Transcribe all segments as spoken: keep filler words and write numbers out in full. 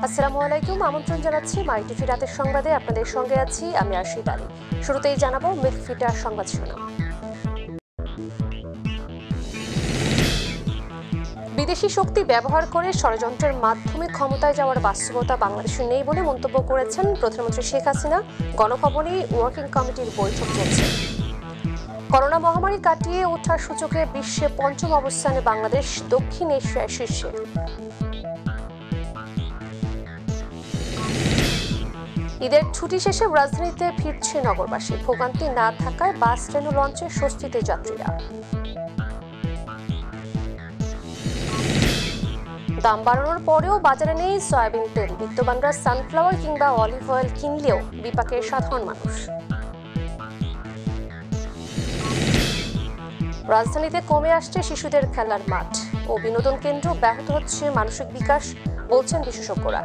আসসালামু আলাইকুম, আমন্ত্রণ জানাচ্ছি মাইটিভি রাতের সংবাদে। আপনাদের সঙ্গে আছি আমি আশিদ আলী। শুরুতেই জানাবো মিটভিটার সংবাদ শিরোনাম। বিদেশি শক্তি ব্যবহার করে ষড়যন্ত্রের মাধ্যমে ক্ষমতায় যাওয়ার বাস্তবতা বাংলাদেশে নেই বলে মন্তব্য করেছেন প্রধানমন্ত্রী শেখ হাসিনা। গণভবনে ওয়ার্কিং কমিটির বৈঠক চলছে। করোনা মহামারী কাটিয়ে ওঠার সূচকে বিশ্বে পঞ্চম অবস্থানে বাংলাদেশ, দক্ষিণ এশিয়ার শীর্ষে। ঈদের ছুটি শেষে রাজধানীতে ফিরছে নগরবাসী। ভোগান্তি না থাকায় বাস, ট্রেন ও লঞ্চে স্বস্তিতে যাত্রীরা। দাম বাড়ানোর পরেও বাজারে নেই সয়াবিন তেল। বিত্তবানরা সানফ্লাওয়ার কিংবা অলিভ অয়েল কিনলেও বিপাকে সাধারণ মানুষ। রাজধানীতে কমে আসছে শিশুদের খেলার মাঠ ও বিনোদন কেন্দ্র, ব্যাহত হচ্ছে মানসিক বিকাশ বলছেন বিশেষজ্ঞরা।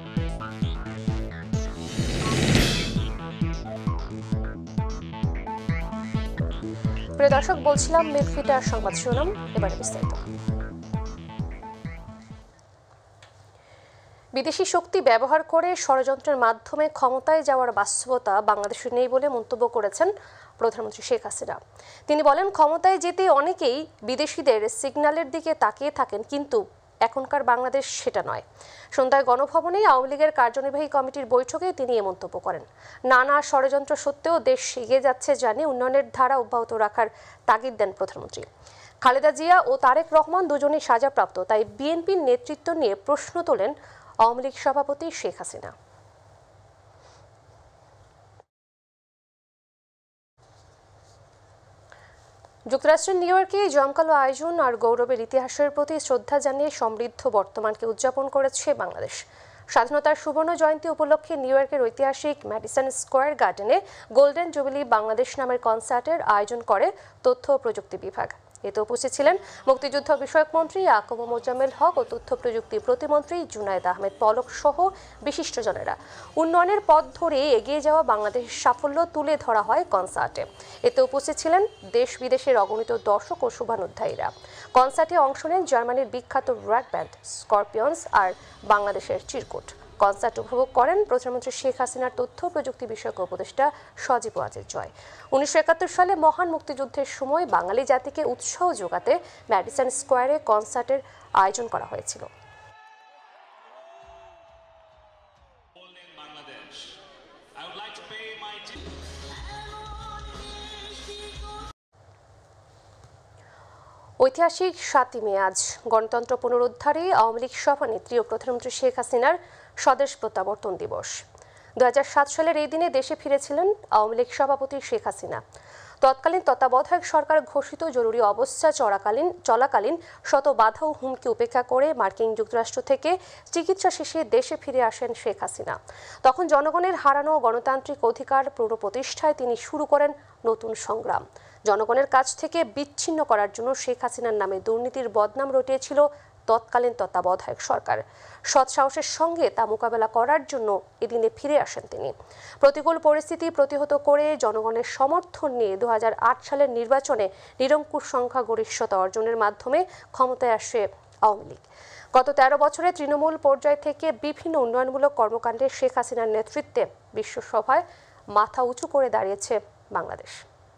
প্রিয় দর্শক, বলছিলাম মিটভিটার সংবাদ শিরোনাম, এবারে বিস্তারিত। বিদেশি শক্তি ব্যবহার করে ষড়যন্ত্রের মাধ্যমে ক্ষমতায় যাওয়ার বাস্তবতা বাংলাদেশে নেই বলে মন্তব্য করেছেন প্রধানমন্ত্রী শেখ হাসিনা। তিনি বলেন, ক্ষমতায় যেতে অনেকেই বিদেশিদের সিগন্যালের দিকে তাকিয়ে থাকেন, কিন্তু এখনকার বাংলাদেশ সেটা নয়। সন্ধ্যায় গণভবনে আওয়ামী লীগের কার্যনির্বাহী কমিটির বৈঠকে তিনি এ মন্তব্য করেন। নানা ষড়যন্ত্র সত্ত্বেও দেশ এগিয়ে যাচ্ছে জানিয়ে উন্নয়নের ধারা অব্যাহত রাখার তাগিদ দেন প্রধানমন্ত্রী। খালেদা জিয়া ও তারেক রহমান দুজনেই সাজাপ্রাপ্ত, তাই বিএনপির নেতৃত্ব নিয়ে প্রশ্ন তোলেন আওয়ামী লীগ সভাপতি শেখ হাসিনা। যুক্তরাষ্ট্রের নিউ ইয়র্কে জমকালো আয়োজন আর গৌরবের ইতিহাসের প্রতি শ্রদ্ধা জানিয়ে সমৃদ্ধ বর্তমানকে উদযাপন করেছে বাংলাদেশ। স্বাধীনতার সুবর্ণ জয়ন্তী উপলক্ষে নিউ ইয়র্কের ঐতিহাসিক ম্যাডিসন স্কোয়ার গার্ডেনে গোল্ডেন জুবিলি বাংলাদেশ নামের কনসার্টের আয়োজন করে তথ্য ও প্রযুক্তি বিভাগ। এতে উপস্থিত ছিলেন মুক্তিযুদ্ধ বিষয়ক মন্ত্রী ইয়াকুব মোজাম্মেল হক ও তথ্য প্রযুক্তি প্রতিমন্ত্রী জুনায়েদ আহমেদ পলক সহ বিশিষ্টজনেরা। উন্নয়নের পথ ধরে এগিয়ে যাওয়া বাংলাদেশের সাফল্য তুলে ধরা হয় কনসার্টে। এতে উপস্থিত ছিলেন দেশ বিদেশের অগণিত দর্শক ও শুভানুধ্যায়ীরা। কনসার্টে অংশ নেন জার্মানির বিখ্যাত রক ব্যান্ড স্করপিয়ন্স আর বাংলাদেশের চিরকুট। কনসার্ট উপভোগ করেন প্রধানমন্ত্রী শেখ হাসিনার তথ্য প্রযুক্তি বিষয়ক উপদেষ্টা সজীব ওয়াজেদ জয়। উনিশশো একাত্তর সালে মহান মুক্তিযুদ্ধের সময় বাঙালি জাতিকে উৎসাহ যোগাতে ম্যাডিসন স্কোয়ারে কনসার্টের আয়োজন করা হয়েছিল। ঐতিহাসিক সাতই মে আজ গণতন্ত্র পুনরুদ্ধারে আওয়ামী লীগ সভানেত্রী ও প্রধানমন্ত্রী শেখ হাসিনার স্বদেশ প্রত্যাবর্তন দিবস। দু হাজার সাত সালের এই দিনে দেশে ফিরেছিলেন আওয়ামী লীগ সভাপতি শেখ হাসিনা। তৎকালীন তত্ত্বাবধায়ক সরকার ঘোষিত জরুরি অবস্থা চলাকালীন চলাকালীন শত বাধা ও হুমকি উপেক্ষা করে মার্কিন যুক্তরাষ্ট্র থেকে চিকিৎসা শেষে দেশে ফিরে আসেন শেখ হাসিনা। তখন জনগণের হারানো গণতান্ত্রিক অধিকার পুনঃপ্রতিষ্ঠায় তিনি শুরু করেন নতুন সংগ্রাম। জনগণের কাছ থেকে বিচ্ছিন্ন করার জন্য শেখ হাসিনার নামে দুর্নীতির বদনাম রটিয়েছিল তৎকালীন তত্ত্বাবধায়ক সরকার। সৎ সাহসের সঙ্গে তা মোকাবেলা করার জন্য এদিনে ফিরে আসেন তিনি। প্রতিকূল পরিস্থিতি প্রতিহত করে জনগণের সমর্থন নিয়ে দু হাজার আট সালের নির্বাচনে নিরঙ্কুশ সংখ্যাগরিষ্ঠতা অর্জনের মাধ্যমে ক্ষমতায় আসে আওয়ামী লীগ। গত তেরো বছরে তৃণমূল পর্যায় থেকে বিভিন্ন উন্নয়নমূলক কর্মকাণ্ডে শেখ হাসিনার নেতৃত্বে বিশ্বসভায় মাথা উঁচু করে দাঁড়িয়েছে বাংলাদেশ।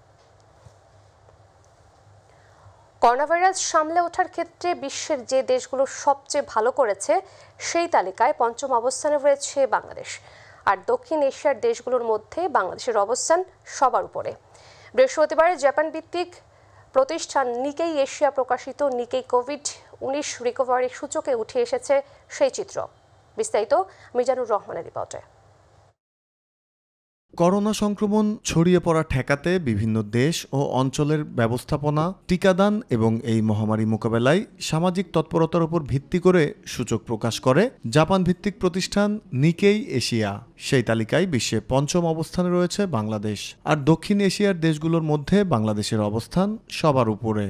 করোনাভাইরাস সামলে ওঠার ক্ষেত্রে বিশ্বের যে দেশগুলো সবচেয়ে ভালো করেছে সেই তালিকায় পঞ্চম অবস্থানে রয়েছে বাংলাদেশ। আর দক্ষিণ এশিয়ার দেশগুলোর মধ্যে বাংলাদেশের অবস্থান সবার উপরে। বৃহস্পতিবার জাপান ভিত্তিক প্রতিষ্ঠান নিকেই এশিয়া প্রকাশিত নিকেই কোভিড উনিশ রিকভারি সূচকে উঠে এসেছে সেই চিত্র। বিস্তারিত মিজানুর রহমানের রিপোর্টে। করোনা সংক্রমণ ছড়িয়ে পড়া ঠেকাতে বিভিন্ন দেশ ও অঞ্চলের ব্যবস্থাপনা, টিকাদান এবং এই মহামারী মোকাবেলায় সামাজিক তৎপরতার উপর ভিত্তি করে সূচক প্রকাশ করে জাপান ভিত্তিক প্রতিষ্ঠান নিকেই এশিয়া। সেই তালিকায় বিশ্বে পঞ্চম অবস্থানে রয়েছে বাংলাদেশ। আর দক্ষিণ এশিয়ার দেশগুলোর মধ্যে বাংলাদেশের অবস্থান সবার উপরে।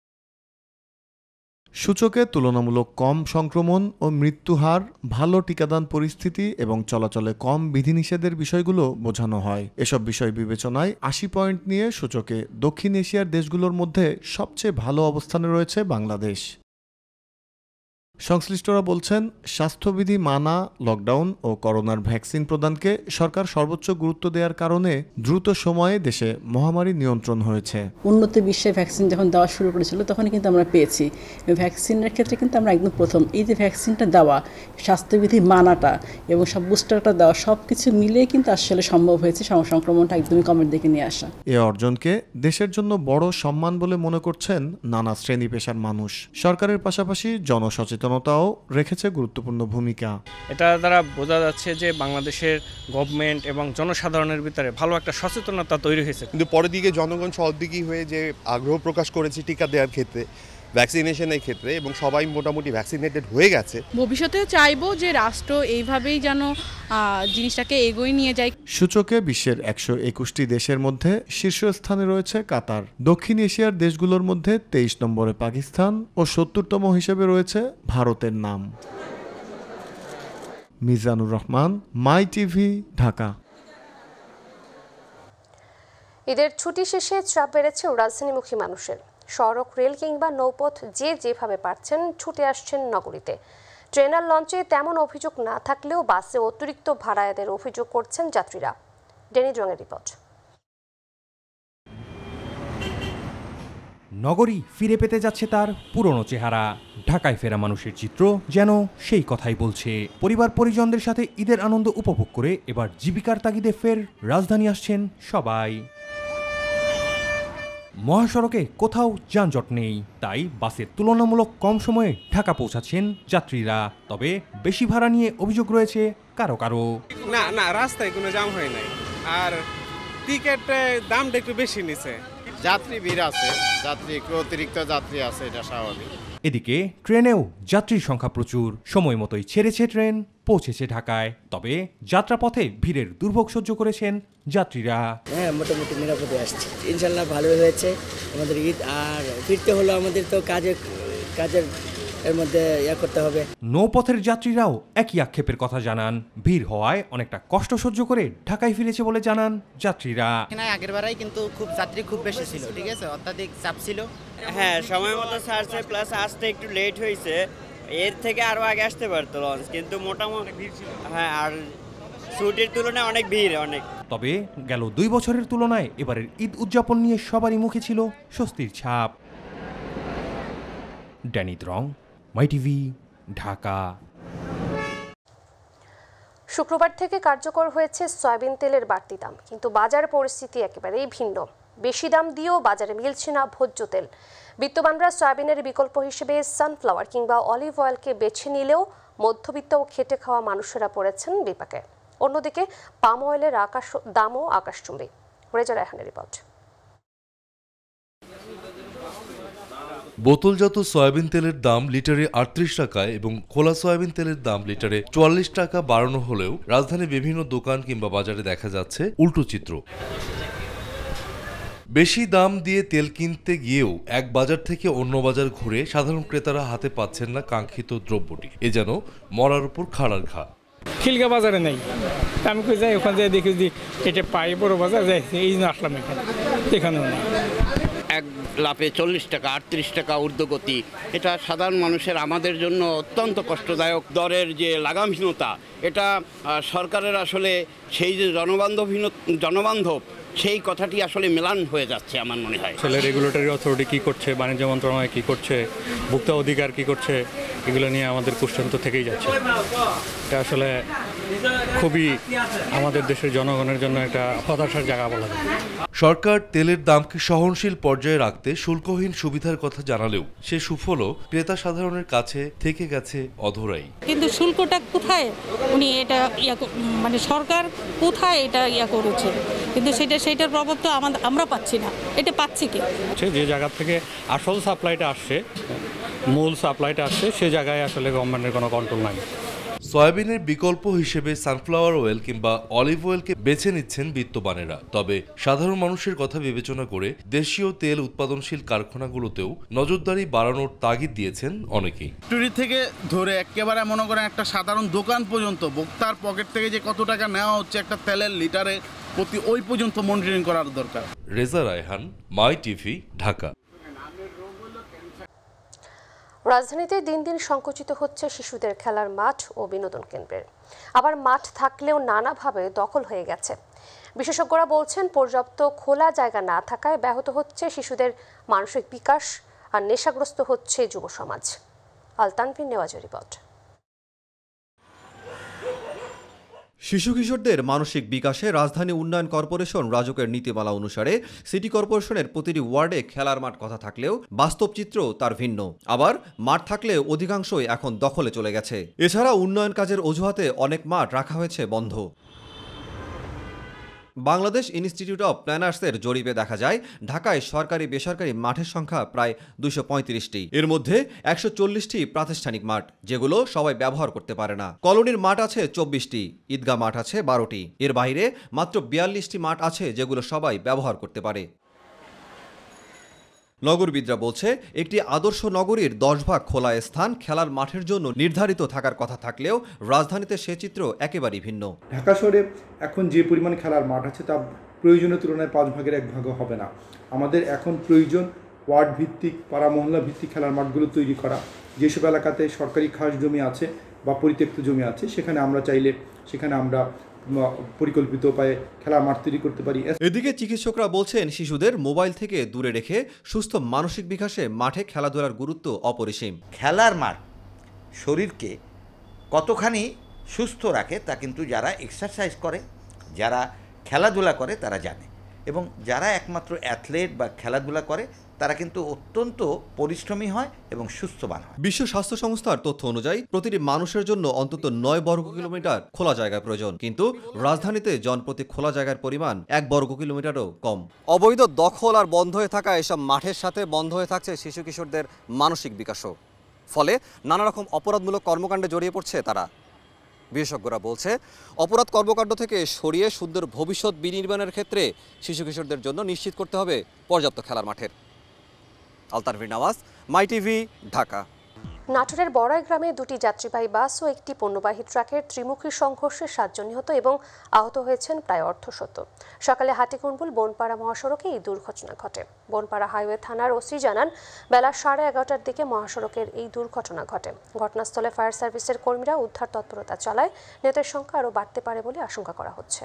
সূচকে তুলনামূলক কম সংক্রমণ ও মৃত্যুহার, ভালো টিকাদান পরিস্থিতি এবং চলাচলে কম বিধিনিষেধের বিষয়গুলো বোঝানো হয়। এসব বিষয় বিবেচনায় আশি পয়েন্ট নিয়ে সূচকে দক্ষিণ এশিয়ার দেশগুলোর মধ্যে সবচেয়ে ভালো অবস্থানে রয়েছে বাংলাদেশ। সংশ্লিষ্টরা বলছেন, স্বাস্থ্যবিধি মানা, লকডাউন ও করোনার ভ্যাকসিন প্রদানকে সরকার সর্বোচ্চ গুরুত্ব দেওয়ার কারণে দ্রুত সময়ে দেশে মহামারী নিয়ন্ত্রণ হয়েছে। উন্নত বিশ্বে ভ্যাকসিন যখন দেওয়া শুরু করেছিল তখন কিন্তু আমরা পেয়েছি। ভ্যাকসিনের ক্ষেত্রে কিন্তু আমরা একদম প্রথম। এই যে ভ্যাকসিনটা দেওয়া, স্বাস্থ্যবিধি মানাটা এবং সব বুস্টারটা দেওয়া, সব কিছু মিলিয়ে কিন্তু আসলে সম্ভব হয়েছে সংক্রমণটা একদমই কমের দিকে নিয়ে আসা। এ অর্জনকে দেশের জন্য বড় সম্মান বলে মনে করছেন নানা শ্রেণী পেশার মানুষ। সরকারের পাশাপাশি জনসচেতনতাও রেখেছে গুরুত্বপূর্ণ ভূমিকা। এটা দ্বারা বোঝা যাচ্ছে যে বাংলাদেশের গভর্নমেন্ট এবং জনসাধারণের ভিতরে ভালো একটা সচেতনতা তৈরি হয়েছে। কিন্তু পরের দিকে জনগণ সহদিকই হয়ে যে আগ্রহ প্রকাশ করেছে টিকা দেওয়ার ক্ষেত্রে, ভ্যাকসিনেশনের ক্ষেত্রে, এবং সবাই মোটামুটি ভ্যাকসিনেটেড হয়ে গেছে। ভবিষ্যতেও চাইবো যে রাষ্ট্র এইভাবেই যেন জিনিসটাকে এগিয়ে নিয়ে যায়। সূচকে বিশ্বের একশো একুশটি দেশের মধ্যে শীর্ষস্থানে রয়েছে কাতার। দক্ষিণ এশিয়ার দেশগুলোর মধ্যে তেইশ নম্বরে পাকিস্তান ও সত্তরতম হিসেবে রয়েছে ভারতের নাম। Mizanur Rahman, My TV, Dhaka. ঈদের ছুটি শেষে চাপ বেড়েছে রাজধানীমুখী মানুষের। সড়ক, রেল কিংবা নৌপথ যে যেভাবে পারছেন ছুটে আসছেন নগরীতে। ট্রেন আর লঞ্চে তেমন অভিযোগ না থাকলেও বাসে অতিরিক্ত ভাড়া আদায়ের অভিযোগ করছেন যাত্রীরা। ডেনি জংয়ের রিপোর্ট। নগরী ফিরে পেতে যাচ্ছে তার পুরনো চেহারা। ঢাকায় ফেরা মানুষের চিত্র যেন সেই কথাই বলছে। পরিবার পরিজনদের সাথে ঈদের আনন্দ উপভোগ করে এবার জীবিকার তাগিদে ফের রাজধানী আসছেন সবাই। মহাসড়কে কোথাও যানজট নেই, তাই বাসে তুলনামূলক কম সময়ে ঢাকা পৌঁছাচ্ছেন যাত্রীরা। তবে বেশি ভাড়া নিয়ে অভিযোগ রয়েছে কারো কারো। না না রাস্তায় কোনো জাম হয় নাই, আর টিকেটের দামটা একটু বেশি নিছে। যাত্রী ভিড় আছে, যাত্রী একটু অতিরিক্ত যাত্রী আছে, এটা স্বাভাবিক। এদিকে ট্রেনেও যাত্রীর সংখ্যা প্রচুর। সময় মতোই ছেড়েছে ট্রেন, পৌঁছেছে ঢাকায়। তবে যাত্রাপথে ভিড়ের দুর্ভোগ সহ্য করেছেন যাত্রীরা। হ্যাঁ, মোটামুটি নিরাপদে আসছে, ইনশাল্লাহ ভালো হয়েছে আমাদের ঈদ। আর ফিরতে হলো আমাদের তো কাজে কাজের এর মধ্যে ইয়া করতে হবে। নৌপথের যাত্রীরাও একই আক্ষেপের কথা জানান। ভিড় হওয়ায় অনেকটা কষ্ট সহ্য করে ঢাকায় ফিরেছে বলে জানান যাত্রীরা। আগের বারাই কিন্তু খুব যাত্রী খুব বেশি ছিল, ঠিক আছে, অত্যাধিক চাপ ছিল। হ্যাঁ, সময় মতো ছাড়ছে, প্লাস আসতে একটু লেট হয়েছে। এর থেকে আরো আগে আসতে পারতো লঞ্চ, কিন্তু মোটামুটি ভিড় ছিল। হ্যাঁ, আর ছুটির তুলনায় অনেক ভিড় অনেক। তবে গেল দুই বছরের তুলনায় এবারের ঈদ উদযাপন নিয়ে সবারই মুখে ছিল স্বস্তির ছাপ। ড্যানি রং, মাইটিভি, ঢাকা। শুক্রবার থেকে কার্যকর হয়েছে সয়াবিন তেলের বাড়তি দাম, কিন্তু বাজার পরিস্থিতি একেবারেই ভিন্ন। বেশি দাম দিয়েও বাজারে মিলছে না ভোজ্য তেল। বিত্তবানরা সয়াবিনের বিকল্প হিসেবে সানফ্লাওয়ার কিংবা অলিভ অয়েলকে বেছে নিলেও মধ্যবিত্ত ও খেটে খাওয়া মানুষেরা পড়েছেন বিপাকে। অন্যদিকে পাম অয়েলের আকাশ দামও আকাশচুম্বী। রেজা রায়হানের রিপোর্ট। বোতলজাত সয়াবিন তেলের দাম লিটারে আটত্রিশ টাকায় এবং খোলা সয়াবিন তেলের দাম লিটারে চুয়াল্লিশ টাকা বাড়ানো হলেও রাজধানীর বিভিন্ন দোকান কিংবা বাজারে দেখা যাচ্ছে উল্টো চিত্র। বেশি দাম দিয়ে তেল কিনতে গিয়েও এক বাজার থেকে অন্য বাজার ঘুরে সাধারণ ক্রেতারা হাতে পাচ্ছেন না কাঙ্ক্ষিত দ্রব্যটি। এ যেন মরার উপর খাড়ার ঘা। খিলগা বাজারে নেই, আমি কই যাই ওখানে যাই দেখি যে এটা পাই বড় বাজার যাই, এই জন্য আসলাম এখানে। এখানেও না, এক লাফে চল্লিশ টাকা আটত্রিশ টাকা ঊর্ধ্বগতি, এটা সাধারণ মানুষের আমাদের জন্য অত্যন্ত কষ্টদায়ক। দরের যে লাগামহীনতা, এটা সরকারের আসলে সেই যে জনবান্ধবহীন জনবান্ধব সেই কথাটি আসলে মেলান হয়ে যাচ্ছে আমার মনে হয়। আসলে রেগুলেটরি অথরিটি কী করছে, বাণিজ্য মন্ত্রণালয় কী করছে, ভোক্তা অধিকার কী করছে, এগুলো নিয়ে আমাদের কোশ্চেন তো থেকেই যাচ্ছে। এটা আসলে খুবই আমাদের দেশের জনগণের জন্য একটা হতাশার জায়গা বলা যায়। সরকার তেলের দামকে সহনশীল পর্যায়ে রাখতে শুল্কহীন সুবিধার কথা জানালেও সে সুফলও ক্রেতা সাধারণের কাছে থেকে গেছে অধরাই। কিন্তু শুল্কটা কোথায় উনি এটা ইয়া মানে সরকার কোথায় এটা ইয়া করেছে, কিন্তু সেটা সেটার প্রভাব তো আমরা পাচ্ছি না। এটা পাচ্ছি কি, যে জায়গা থেকে আসল সাপ্লাইটা আসছে, মূল সাপ্লাইটা আসছে, সে জায়গায় আসলে গভর্নমেন্টের কোনো কন্ট্রোল নাই। সয়াবিনের বিকল্প হিসেবে সানফ্লাওয়ার অয়েল কিংবা অলিভ অয়েলকে বেছে নিচ্ছেন বিত্তবানেরা। তবে সাধারণ মানুষের কথা বিবেচনা করে দেশীয় তেল উৎপাদনশীল কারখানাগুলোতেও নজরদারি বাড়ানোর তাগিদ দিয়েছেন অনেকেই। টুরি থেকে ধরে একেবারে মনে করেন একটা সাধারণ দোকান পর্যন্ত ভোক্তার পকেট থেকে যে কত টাকা নেওয়া হচ্ছে একটা তেলের লিটারে প্রতি, ওই পর্যন্ত মনিটরিং করার দরকার। Reza Raihan, My TV, Dhaka. রাজধানীতে দিন দিন সংকুচিত হচ্ছে শিশুদের খেলার মাঠ ও বিনোদন কেন্দ্রের। আবার মাঠ থাকলেও নানাভাবে দখল হয়ে গেছে। বিশেষজ্ঞরা বলছেন, পর্যাপ্ত খোলা জায়গা না থাকায় ব্যাহত হচ্ছে শিশুদের মানসিক বিকাশ আর নেশাগ্রস্ত হচ্ছে যুব সমাজ। আলতানভির নেওয়াজের রিপোর্ট। শিশু কিশোরদের মানসিক বিকাশে রাজধানী উন্নয়ন কর্পোরেশন রাজুকের নীতিমালা অনুসারে সিটি কর্পোরেশনের প্রতিটি ওয়ার্ডে খেলার মাঠ কথা থাকলেও বাস্তব চিত্র তার ভিন্ন। আবার মাঠ থাকলেও অধিকাংশই এখন দখলে চলে গেছে। এছাড়া উন্নয়ন কাজের অজুহাতে অনেক মাঠ রাখা হয়েছে বন্ধ। বাংলাদেশ ইনস্টিটিউট অব প্ল্যানার্সের জরিপে দেখা যায়, ঢাকায় সরকারি বেসরকারি মাঠের সংখ্যা প্রায় দুইশো পঁয়ত্রিশটি। এর মধ্যে একশো চল্লিশটি প্রাতিষ্ঠানিক মাঠ, যেগুলো সবাই ব্যবহার করতে পারে না। কলোনির মাঠ আছে চব্বিশটি, ঈদগাহ মাঠ আছে বারোটি। এর বাইরে মাত্র বিয়াল্লিশটি মাঠ আছে যেগুলো সবাই ব্যবহার করতে পারে। নগরবিদরা বলছে, একটি আদর্শ নগরীর দশ ভাগ খোলা স্থান খেলার মাঠের জন্য নির্ধারিত থাকার কথা থাকলেও রাজধানীতে সে চিত্র একেবারেই ভিন্ন। ঢাকা শহরে এখন যে পরিমাণ খেলার মাঠ আছে তা প্রয়োজনের তুলনায় পাঁচ ভাগের এক ভাগও হবে না। আমাদের এখন প্রয়োজন ওয়ার্ড ভিত্তিক, পাড়া মহল্লা ভিত্তিক খেলার মাঠগুলো তৈরি করা। যেসব এলাকাতে সরকারি খাস জমি আছে বা পরিত্যক্ত জমি আছে, সেখানে আমরা চাইলে সেখানে আমরা পরিকল্পিত উপায়ে খেলার মাঠ তৈরি করতে পারি। এদিকে চিকিৎসকরা বলছেন, শিশুদের মোবাইল থেকে দূরে রেখে সুস্থ মানসিক বিকাশে মাঠে খেলাধুলার গুরুত্ব অপরিসীম। খেলার মাঠ শরীরকে কতখানি সুস্থ রাখে তা কিন্তু যারা এক্সারসাইজ করে, যারা খেলাধুলা করে তারা জানে। এবং যারা একমাত্র অ্যাথলেট বা খেলাধুলা করে তারা কিন্তু অত্যন্ত পরিশ্রমী হয় এবং সুস্থবান হয়। বিশ্ব স্বাস্থ্য সংস্থার তথ্য অনুযায়ী প্রতিটি মানুষের জন্য অন্তত নয় বর্গ কিলোমিটার খোলা জায়গা প্রয়োজন, কিন্তু রাজধানীতে জনপ্রতি খোলা জায়গার পরিমাণ এক বর্গ কিলোমিটারও কম। অবৈধ দখল আর বন্ধ হয়ে থাকা এসব মাঠের সাথে বন্ধ হয়ে থাকছে শিশু কিশোরদের মানসিক বিকাশও। ফলে নানা রকম অপরাধমূলক কর্মকাণ্ডে জড়িয়ে পড়ছে তারা। বিশেষজ্ঞরা বলছে, অপরাধ কর্মকাণ্ড থেকে সরিয়ে সুন্দর ভবিষ্যৎ বিনির্মাণের ক্ষেত্রে শিশু কিশোরদের জন্য নিশ্চিত করতে হবে পর্যাপ্ত খেলার মাঠের। আলতানভির নওয়াজ, মাইটিভি, ঢাকা। নাটোরের বড়াই গ্রামে দুটি যাত্রীবাহী বাস ও একটি পণ্যবাহী ট্রাকের ত্রিমুখী সংঘর্ষে সাতজন নিহত এবং আহত হয়েছেন প্রায় অর্ধশত। সকালে হাটিকুণ্ডুল বনপাড়া মহাসড়কে এই দুর্ঘটনা ঘটে। বনপাড়া হাইওয়ে থানার ওসি জানান, বেলা সাড়ে এগারোটার দিকে মহাসড়কের এই দুর্ঘটনা ঘটে। ঘটনাস্থলে ফায়ার সার্ভিসের কর্মীরা উদ্ধার তৎপরতা চালায়। নিহতের সংখ্যা আরও বাড়তে পারে বলে আশঙ্কা করা হচ্ছে।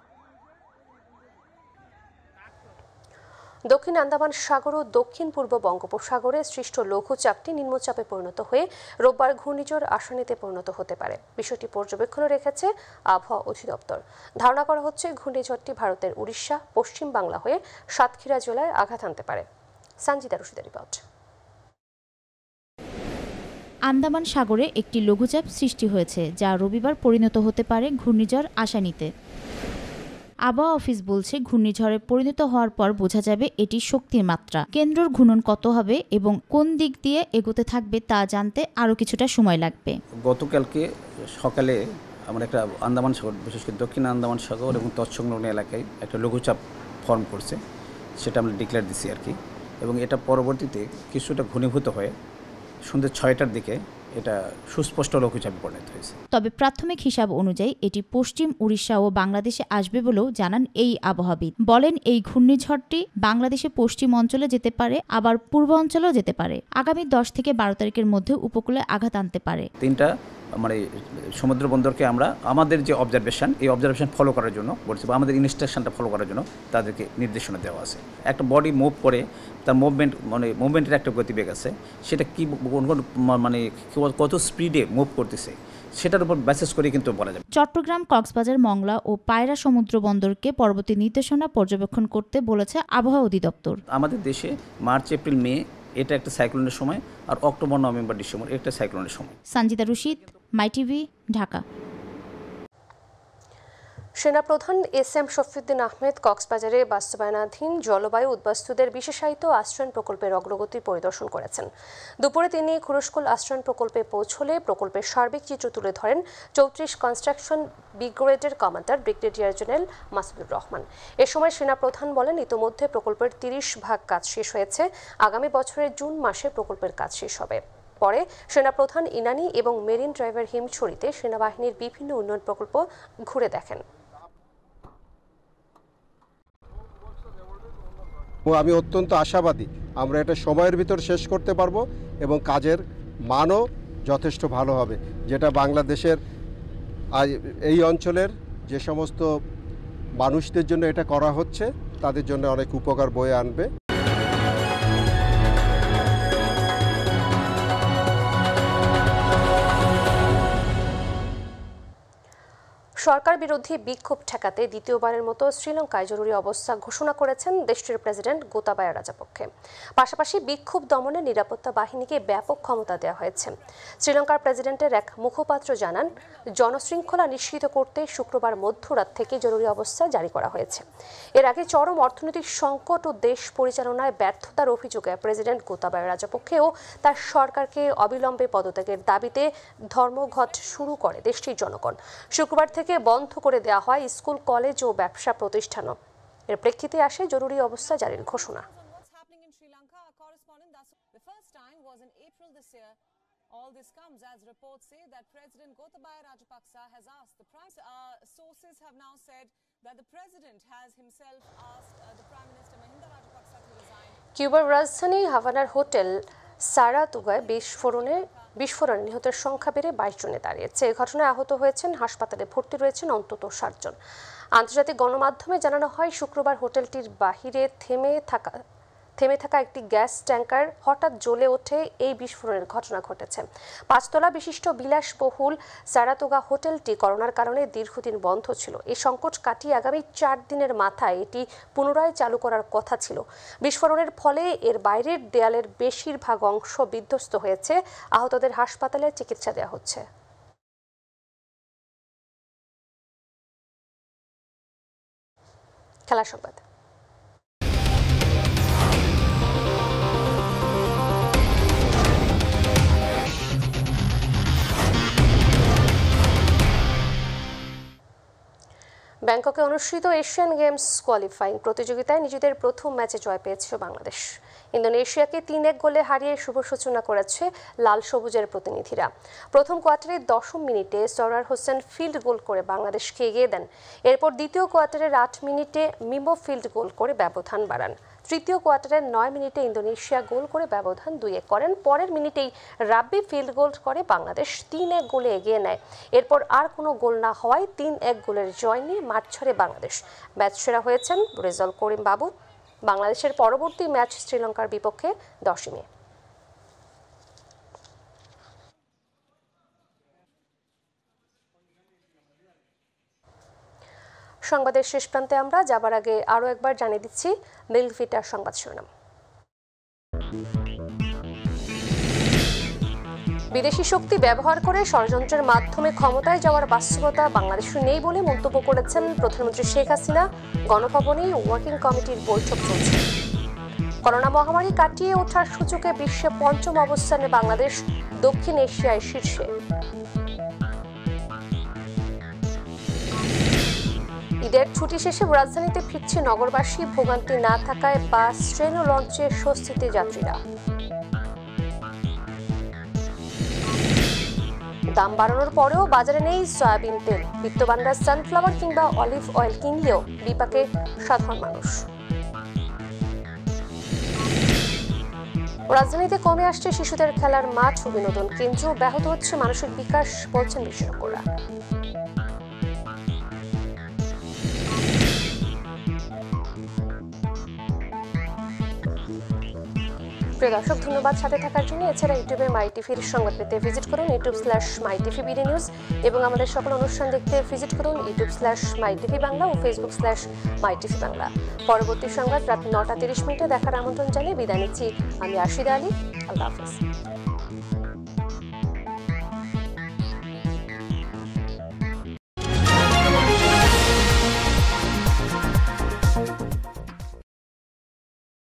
দক্ষিণ আন্দামান সাগর ও দক্ষিণ পূর্ব বঙ্গোপসাগরে সৃষ্ট লঘুচাপটি নিম্নচাপে পরিণত হয়ে রোববার ঘূর্ণিঝড় আসানিতে পরিণত হতে পারে। বিষয়টি পর্যবেক্ষণে রেখেছে আবহাওয়া অধিদপ্তর। ধারণা করা হচ্ছে, ঘূর্ণিঝড়টি ভারতের উড়িষ্যা, পশ্চিম বাংলা হয়ে সাতক্ষীরা জেলায় আঘাত আনতে পারে। সঞ্জিতা রশিদের রিপোর্ট। আন্দামান সাগরে একটি লঘুচাপ সৃষ্টি হয়েছে, যা রবিবার পরিণত হতে পারে ঘূর্ণিঝড় আসানিতে। আবহাওয়া অফিস বলছে, ঘূর্ণিঝড়ে পরিণত হওয়ার পর বোঝা যাবে এটির শক্তির মাত্রা। কেন্দ্রর ঘূর্ণন কত হবে এবং কোন দিক দিয়ে এগোতে থাকবে তা জানতে আরও কিছুটা সময় লাগবে। গতকালকে সকালে আমরা একটা আন্দামান সাগর, বিশেষ করে দক্ষিণ আন্দামান সাগর এবং তৎসংলগ্ন এলাকায় একটা লঘুচাপ ফর্ম করছে, সেটা আমরা ডিক্লেয়ার দিচ্ছি আর কি। এবং এটা পরবর্তীতে কিছুটা ঘনীভূত হয়ে সন্ধ্যে ছয়টার দিকে এটা সুস্পষ্ট লঘুচাপে পরিণত হয়েছে। তবে প্রাথমিক হিসাব অনুযায়ী এটি পশ্চিম উড়িষ্যা ও বাংলাদেশে আসবে বলেও জানান এই আবহাওয়াবিদ। বলেন, এই ঘূর্ণিঝড়টি বাংলাদেশে পশ্চিম অঞ্চলে যেতে পারে, আবার পূর্ব অঞ্চলেও যেতে পারে। আগামী দশ থেকে বারো তারিখের মধ্যে উপকূলে আঘাত আনতে পারে। তিনটা মানে সমুদ্র বন্দরকে আমরা আমাদের যে অবজারভেশন, এই অবজারভেশন ফলো করার জন্য বলছি, বা আমাদের ইনস্ট্রাকশনটা ফলো করার জন্য তাদেরকে নির্দেশনা দেওয়া আছে। একটা বডি মুভ করে তার মুভমেন্ট, মানে মুভমেন্টের একটা গতিবেগ আছে, সেটা কি মানে কত স্পিডে মুভ করতেছে সেটার উপর বেসিস করে কিন্তু বলা যাবে। চট্টগ্রাম, কক্সবাজার, মংলা ও পায়রা সমুদ্র বন্দরকে পরবর্তী নির্দেশনা পর্যবেক্ষণ করতে বলেছে আবহাওয়া অধিদপ্তর। আমাদের দেশে মার্চ, এপ্রিল, মে এটা একটা সাইক্লোনের সময়, আর অক্টোবর, নভেম্বর, ডিসেম্বর এটা সাইক্লোনের সময়। সঞ্জিতা রশিদ, মাইটিভি, ঢাকা। সেনাপ্রধান এস এম শফিউদ্দিন আহমেদ কক্সবাজারে বাস্তবায়নাধীন জলবায়ু উদ্বাস্তুদের বিশেষায়িত আশ্রয়ণ প্রকল্পের অগ্রগতি পরিদর্শন করেছেন। দুপুরে তিনি খুরুশকুল আশ্রয়ণ প্রকল্পে পৌঁছলে প্রকল্পের সার্বিক চিত্র তুলে ধরেন চৌত্রিশ কনস্ট্রাকশন ব্রিগেডের commander brigadier general Masudur Rahman. এ সময় সেনাপ্রধান বলেন, ইতোমধ্যে প্রকল্পের তিরিশ ভাগ কাজ শেষ হয়েছে। আগামী বছরের জুন মাসে প্রকল্পের কাজ শেষ হবে। পরে সেনাপ্রধান ইনানি এবং মেরিন ড্রাইভার হিমছড়িতে সেনাবাহিনীর বিভিন্ন উন্নয়ন প্রকল্প ঘুরে দেখেন। আমি অত্যন্ত আশাবাদী আমরা এটা সময়ের ভিতর শেষ করতে পারবো এবং কাজের মানও যথেষ্ট ভালো হবে, যেটা বাংলাদেশের এই অঞ্চলের যে সমস্ত মানুষদের জন্য এটা করা হচ্ছে তাদের জন্য অনেক উপকার বয়ে আনবে। সরকার বিরোধী বিক্ষোভ ঠেকাতে দ্বিতীয়বারের মতো শ্রীলঙ্কায় জরুরি অবস্থা ঘোষণা করেছেন দেশটির প্রেসিডেন্ট গোতাবায়া রাজাপক্ষে। পাশাপাশি বিক্ষোভ দমনে নিরাপত্তা বাহিনীকে ব্যাপক ক্ষমতা দেওয়া হয়েছে। শ্রীলঙ্কার প্রেসিডেন্টের এক মুখপাত্র জানান, জনশৃঙ্খলা নিশ্চিত করতে শুক্রবার মধ্যরাত থেকে জরুরি অবস্থা জারি করা হয়েছে। এর আগে চরম অর্থনৈতিক সংকট ও দেশ পরিচালনায় ব্যর্থতার অভিযোগে প্রেসিডেন্ট গোতাবায়া রাজাপক্ষে ও তার সরকারকে অবিলম্বে পদত্যাগের দাবিতে ধর্মঘট শুরু করে দেশটির জনগণ। শুক্রবার থেকে বন্ধ করে দেওয়া হয় স্কুল, কলেজ ও ব্যবসা প্রতিষ্ঠানও। এর প্রেক্ষিতে আসে জরুরি অবস্থা জারির ঘোষণা। All this comes as reports say that President Gotabaya Rajapaksa has asked the prime uh, sources have now said that the president has himself asked uh, the Prime Minister Mahinda Rajapaksa to resign. কিউবার রাজধানী হাভানার hotel সারাতুগায় বিস্ফোরণে বিস্ফোরণ নিহতের সংখ্যা বেড়ে বাইশ জনে দাঁড়িয়েছে। এই ঘটনায় আহত হয়েছেন, হাসপাতালে ভর্তি রয়েছেন অন্তত ষাট জন। আন্তর্জাতিক গণমাধ্যমে জানানো হয়, শুক্রবার হোটেলটির বাহিরে থেমে থাকা থেমে থাকা একটি গ্যাস ট্যাঙ্কার হঠাৎ জ্বলে ওঠে এই বিস্ফোরণের ঘটনা ঘটেছে। পাঁচতলা বিশিষ্ট বিলাসবহুল সারাতোগা হোটেলটি করোনার কারণে দীর্ঘদিন বন্ধ ছিল। এই সংকট কাটিয়ে আগামী চার দিনের মাথায় এটি পুনরায় চালু করার কথা ছিল। বিস্ফোরণের ফলে এর বাইরের দেয়ালের বেশিরভাগ অংশ বিধ্বস্ত হয়েছে। আহতদের হাসপাতালে চিকিৎসা দেওয়া হচ্ছে। খেলা সংবাদ। ব্যাংককে অনুষ্ঠিত এশিয়ান গেমস কোয়ালিফাইং প্রতিযোগিতায় নিজেদের প্রথম ম্যাচে জয় পেয়েছে বাংলাদেশ। ইন্দোনেশিয়াকে তিন এক গোলে হারিয়ে শুভ সূচনা করেছে লাল সবুজের প্রতিনিধিরা। প্রথম কোয়ার্টারের দশম মিনিটে সরার হোসেন ফিল্ড গোল করে বাংলাদেশকে এগিয়ে দেন। এরপর দ্বিতীয় কোয়ার্টারের আট মিনিটে মিমো ফিল্ড গোল করে ব্যবধান বাড়ান। তৃতীয় কোয়ার্টারের নয় মিনিটে ইন্দোনেশিয়া গোল করে ব্যবধান দুই এক করেন। পরের মিনিটেই রাব্বি ফিল্ড গোল করে বাংলাদেশ তিন এক গোলে এগিয়ে নেয়। এরপর আর কোনো গোল না হওয়ায় তিন এক গোলের জয় নিয়ে মাঠ ছাড়ে বাংলাদেশ। ম্যাচ সেরা হয়েছেন রেজাল করিম বাবু। বাংলাদেশের পরবর্তী ম্যাচ শ্রীলঙ্কার বিপক্ষে দশই মে। সংবাদের শেষ প্রান্তে আমরা যাবার আগে আরও একবার জানিয়ে দিচ্ছি মিল্কভিটার সংবাদ শিরোনাম। বিদেশি শক্তি ব্যবহার করে ষড়যন্ত্রের মাধ্যমে ক্ষমতায় যাওয়ার বাস্তবতা বাংলাদেশে নেই বলে মন্তব্য করেছেন প্রধানমন্ত্রী শেখ হাসিনা। গণভবনে ওয়ার্কিং কমিটির বৈঠক চলছে। করোনা মহামারী কাটিয়ে ওঠার সূচকে বিশ্বে পঞ্চম অবস্থানে বাংলাদেশ, দক্ষিণ এশিয়ায় শীর্ষে। ঈদের ছুটি শেষে রাজধানীতে ফিরছে নগরবাসী। ভোগান্তি না থাকায় বাস, ট্রেন ও লঞ্চে স্বস্তিতে যাত্রীরা। দাম বাড়ানোর পরেও বাজারে নেই সয়াবিন তেল। বিত্তবানরা সানফ্লাওয়ার কিংবা অলিভ অয়েল কিনলেও বিপাকে সাধারণ মানুষ। রাজধানীতে কমে আসছে শিশুদের খেলার মাঠ ও বিনোদন কেন্দ্র। ব্যাহত হচ্ছে মানসিক বিকাশ, বলছেন বিশেষজ্ঞরা। প্রিয় দর্শক, ধন্যবাদ সাথে থাকার জন্য। এছাড়া ইউটিউবে মাই টিভির সংবাদ পেতে ভিজিট করুন YouTube slash My TV BD news এবং আমাদের সকল অনুষ্ঠান দেখতে ভিজিট করুন YouTube slash My TV Bangla ও Facebook slash My TV Bangla. পরবর্তী সংবাদ রাত নটা তিরিশ মিনিটে দেখার আমন্ত্রণ জানিয়ে বিদায় নিচ্ছি আমি আশিদা আলী। আল্লাহ হাফেজ।